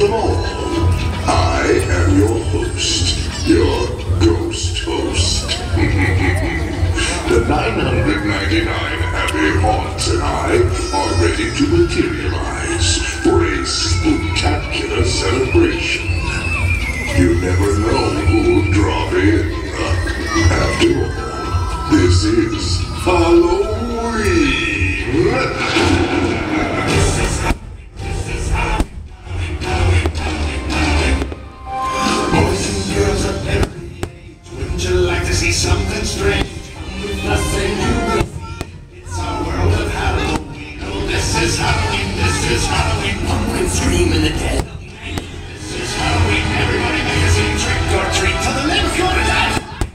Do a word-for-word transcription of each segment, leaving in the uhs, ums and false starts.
them all. I am your host, your ghost host. The nine hundred ninety-nine happy haunts and I are ready to materialize for a spooktacular celebration. You never know who'll drop in. After all, this is Halloween. Boys and girls of every age, wouldn't you like to see something strange? Nothing you will see. It's our world of Halloween. Oh, this is Halloween, this is Halloween. Pumpkin scream in the dead. This is Halloween, everybody make a scene, trick or treat till the limbs go to die.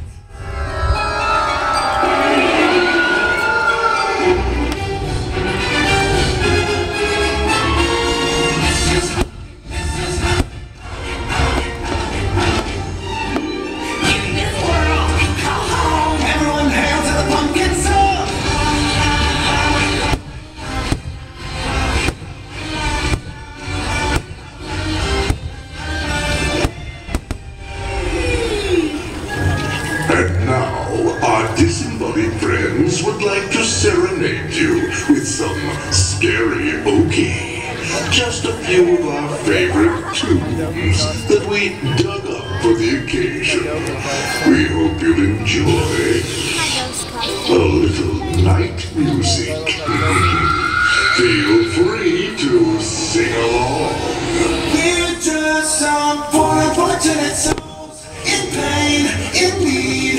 Disembodied friends would like to serenade you with some scary okie. Just a few of our favorite tunes that we dug up for the occasion. We hope you'll enjoy a little night music. Feel free to sing along. We're just some poor unfortunate souls in pain, in need.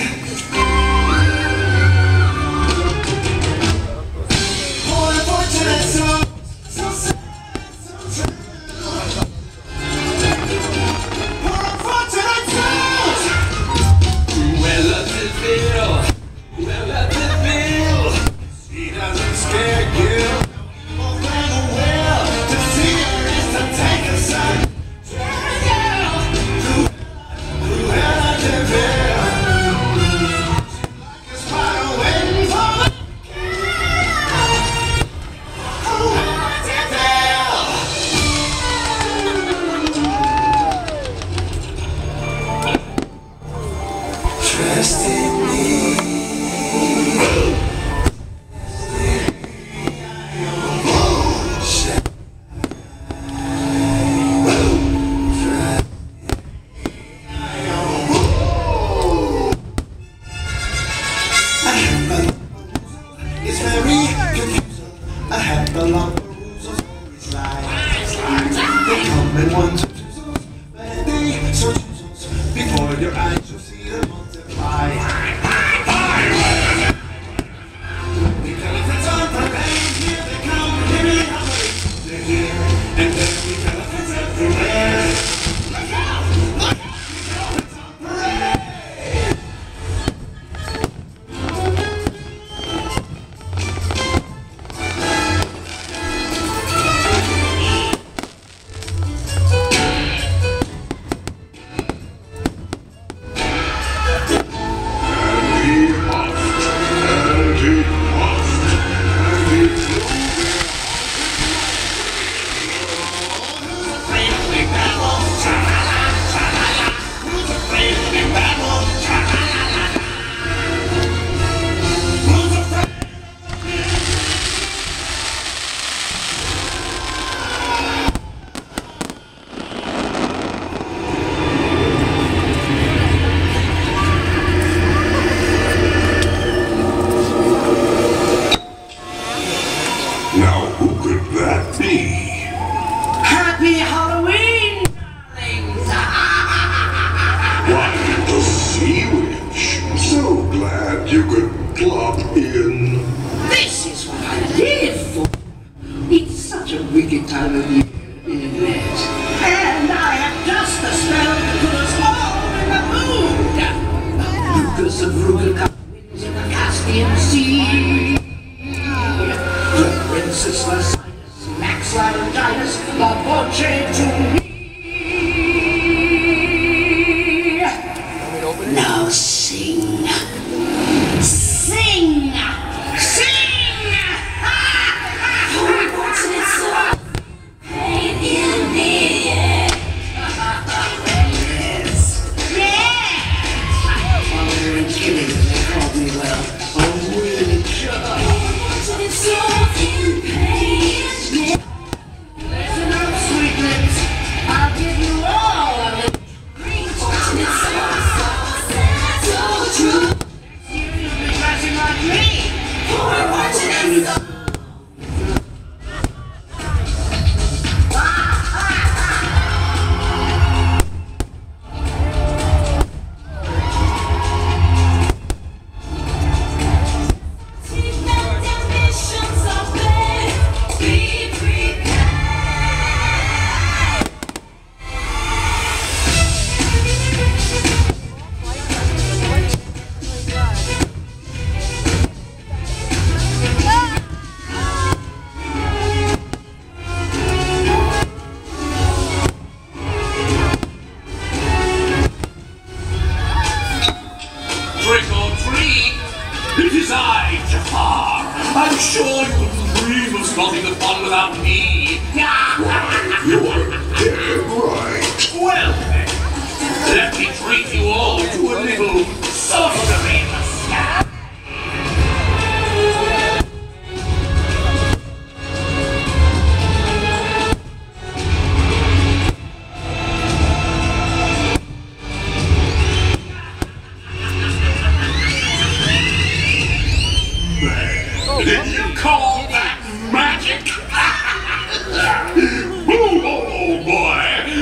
Yeah.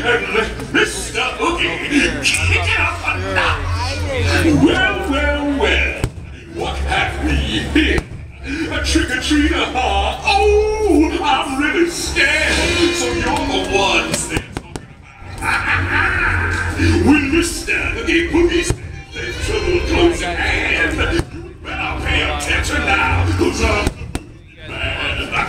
and let Mister Oogie kick it up a notch. Well, well, well, what have we here? A trick-or-treater, huh? Oh, I'm really scared. So you're the ones they're talking about. When Mister Oogie Boogie says there's trouble close at hand, you better pay attention now, cause I'm the man.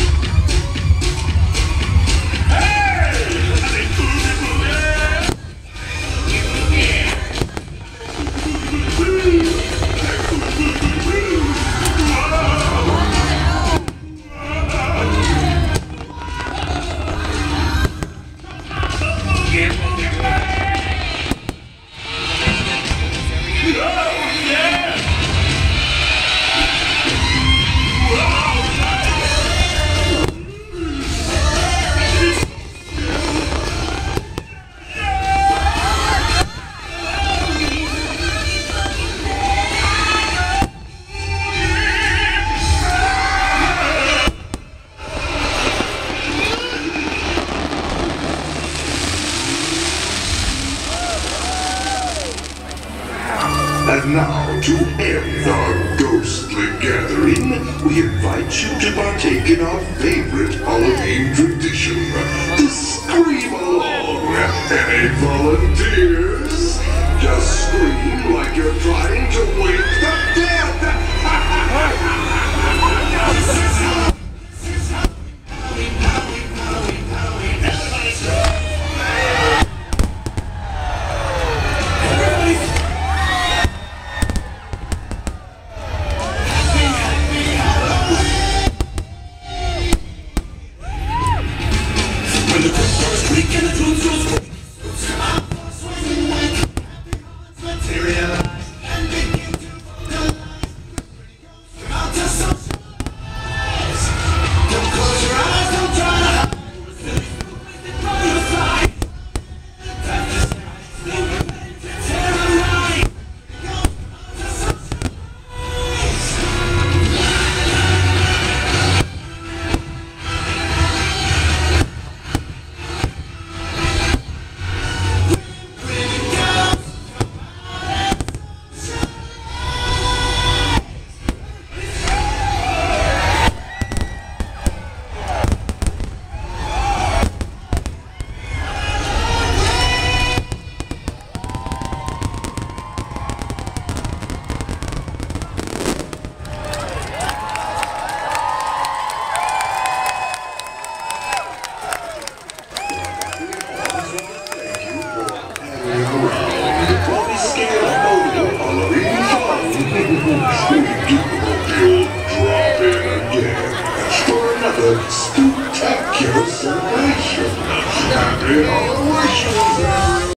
And now, to end our ghostly gathering, we invite you to partake in our favorite Halloween tradition, the Scream Along. Any volunteers? Just scream like you're trying to wake the dead! Spectacular celebration. Happy Halloween!